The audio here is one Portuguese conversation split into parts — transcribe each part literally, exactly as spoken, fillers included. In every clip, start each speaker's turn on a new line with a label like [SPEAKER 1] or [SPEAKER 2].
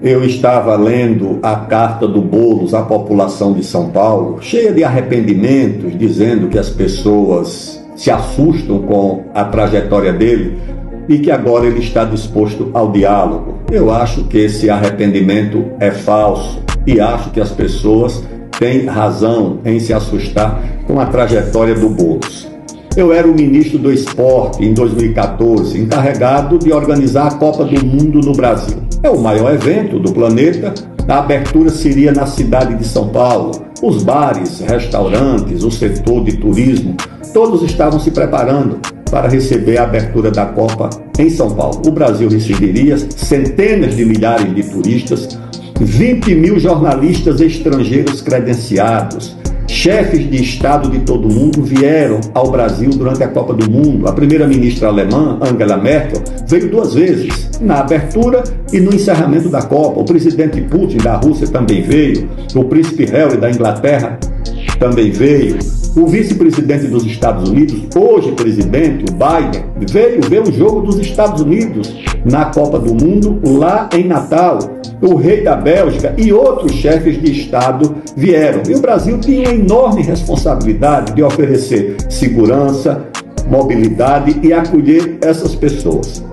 [SPEAKER 1] eu estava lendo a carta do Boulos à população de São Paulo, cheia de arrependimentos, dizendo que as pessoas se assustam com a trajetória dele e que agora ele está disposto ao diálogo. Eu acho que esse arrependimento é falso e acho que as pessoas têm razão em se assustar com a trajetória do Boulos. Eu era o ministro do Esporte em dois mil e quatorze, encarregado de organizar a Copa do Mundo no Brasil. É o maior evento do planeta. A abertura seria na cidade de São Paulo. Os bares, restaurantes, o setor de turismo, todos estavam se preparando para receber a abertura da Copa em São Paulo. O Brasil receberia centenas de milhares de turistas, vinte mil jornalistas estrangeiros credenciados, chefes de Estado de todo o mundo vieram ao Brasil durante a Copa do Mundo. A primeira-ministra alemã, Angela Merkel, veio duas vezes, na abertura e no encerramento da Copa. O presidente Putin da Rússia também veio, o príncipe Harry da Inglaterra também veio, o vice-presidente dos Estados Unidos, hoje presidente, o Biden, veio ver o jogo dos Estados Unidos na Copa do Mundo, lá em Natal. O rei da Bélgica e outros chefes de Estado vieram. E o Brasil tinha uma enorme responsabilidade de oferecer segurança, mobilidade e acolher essas pessoas.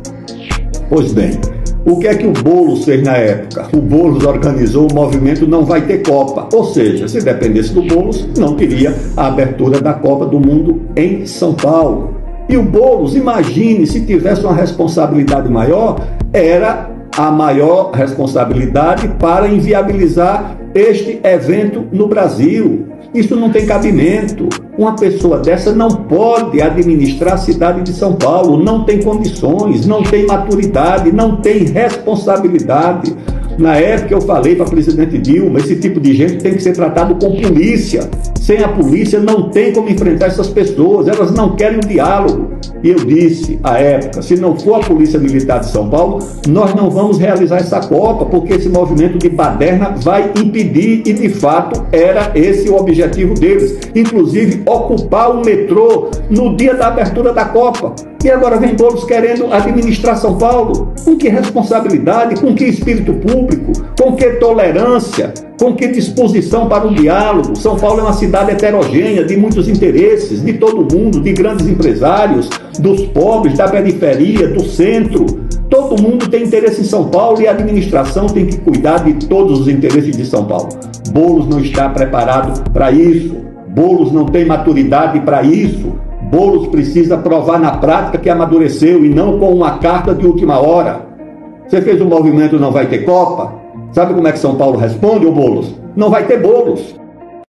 [SPEAKER 1] Pois bem, o que é que o Boulos fez na época? O Boulos organizou o movimento Não Vai Ter Copa. Ou seja, se dependesse do Boulos, não teria a abertura da Copa do Mundo em São Paulo. E o Boulos, imagine, se tivesse uma responsabilidade maior, era a maior responsabilidade para inviabilizar este evento no Brasil. Isso não tem cabimento. Uma pessoa dessa não pode administrar a cidade de São Paulo, não tem condições, não tem maturidade, não tem responsabilidade. Na época eu falei para a presidente Dilma, esse tipo de gente tem que ser tratado com polícia. Sem a polícia não tem como enfrentar essas pessoas, elas não querem um diálogo. E eu disse, à época, se não for a Polícia Militar de São Paulo, nós não vamos realizar essa Copa, porque esse movimento de baderna vai impedir, e de fato era esse o objetivo deles. Inclusive, ocupar o metrô no dia da abertura da Copa. E agora vem Boulos querendo administrar São Paulo. Com que responsabilidade, com que espírito público, com que tolerância, com que disposição para o diálogo? São Paulo é uma cidade heterogênea, de muitos interesses, de todo mundo, de grandes empresários, dos pobres, da periferia, do centro. Todo mundo tem interesse em São Paulo e a administração tem que cuidar de todos os interesses de São Paulo. Boulos não está preparado para isso. Boulos não tem maturidade para isso. Boulos precisa provar na prática que amadureceu e não com uma carta de última hora. Você fez o movimento Não Vai Ter Copa? Sabe como é que São Paulo responde, ô Boulos? Não vai ter Boulos.